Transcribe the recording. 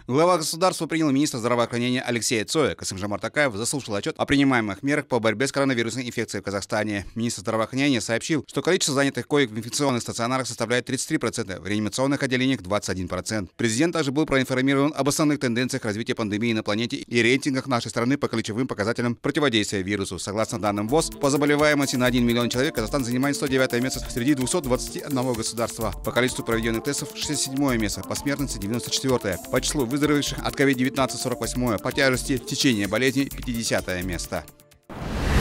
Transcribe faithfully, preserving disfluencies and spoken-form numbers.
Глава государства принял министра здравоохранения Алексея Цоя. Касым-Жомарт Токаев заслушал отчет о принимаемых мерах по борьбе с коронавирусной инфекцией в Казахстане. Министр здравоохранения сообщил, что количество занятых коек в инфекционных стационарах составляет тридцать три процента, в реанимационных отделениях двадцать один процент. Президент также был проинформирован об основных тенденциях развития пандемии на планете и рейтингах нашей страны по ключевым показателям противодействия вирусу. Согласно данным ВОЗ, по заболеваемости на один миллион человек Казахстан занимает сто девятое место среди двухсот двадцати одного государства. По количеству проведенных тестов шестьдесят седьмое место, по смертности девяносто четвёртое, по числу выздоровевших от ковид девятнадцать сорок восьмое, по тяжести течения болезни пятидесятое место.